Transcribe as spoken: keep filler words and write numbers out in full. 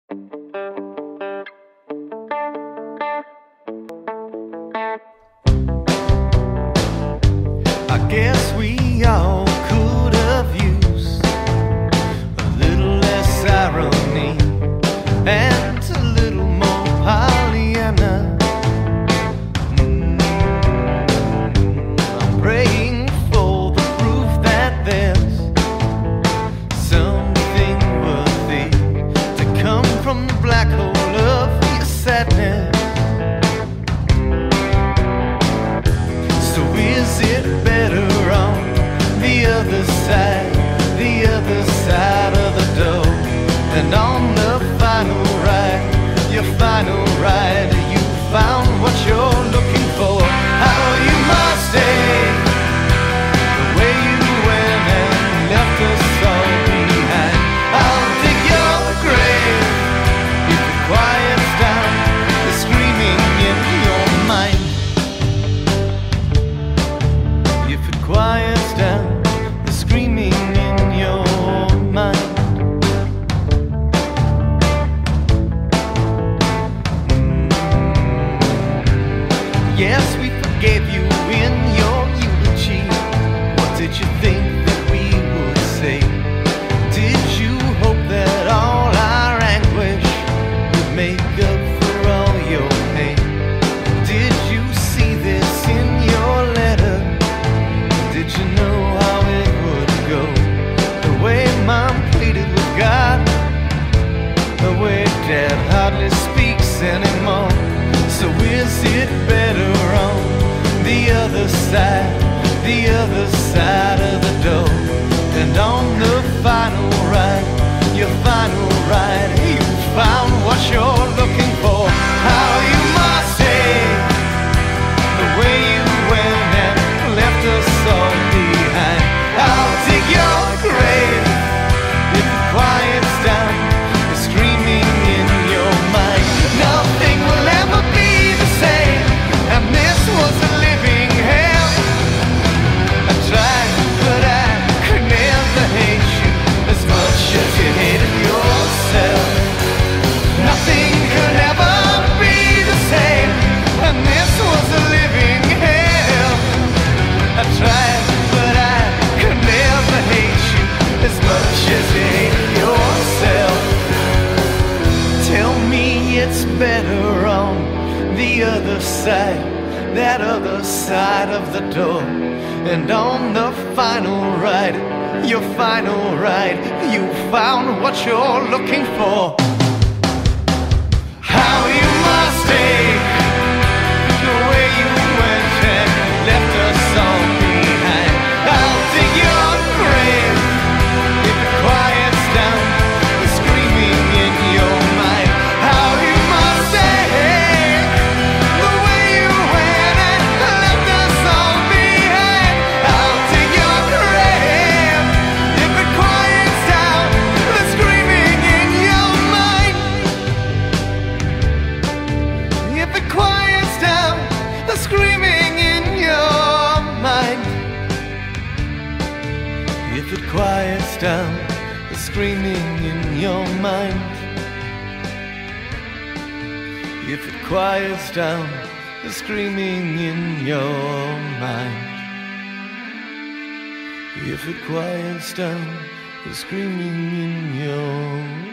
I guess we all could have used a little less irony and a little more Pollyanna. Mm, I'm praying for the proof that there's something worthy to come from the black hole of your sadness. So is it better on the other side, the other side of the door? And on the final ride, your final ride, you found what you're looking for. How you must stay the way you went and left us all behind. I'll dig your grave if it quiets down the screaming in your mind. If it quiets down the screaming in your mind. Mm. Yes, we forgave you in your eulogy. What did you think that we would say? Did you hope that all our anguish would make up for all your pain? Did you see this in your letter? Did you know how it would go? The way Mom pleaded with God, the way Dad hardly speaks anymore. So is it better on the other side, the other side of the door? And on the final ride, your final ride, you found what you're looking for. How you must stay the way you went and left us all behind. I'll dig your grave if it quiets down the screaming in your mind. Nothing will ever be the same, and this was a living hell. I tried, but I could never hate you as much as you hated yourself. Nothing could ever be the same, and this was a living hell. I tried, but I could never hate you as much as you hated yourself. Tell me it's better on the other side, that other side of the door. And on the final ride, your final ride, you found what you're looking for. How you must stay the way you went and left us all behind. I'll dig your grave if it quiets down the screaming in your mind. How you must stay the way you went and left us all behind. I'll dig your grave if it quiets down the screaming in your mind. If it quiets down the screaming in your mind. If it quiets down the screaming in your mind. If it quiets down the screaming in your mind. If it quiets down the screaming in your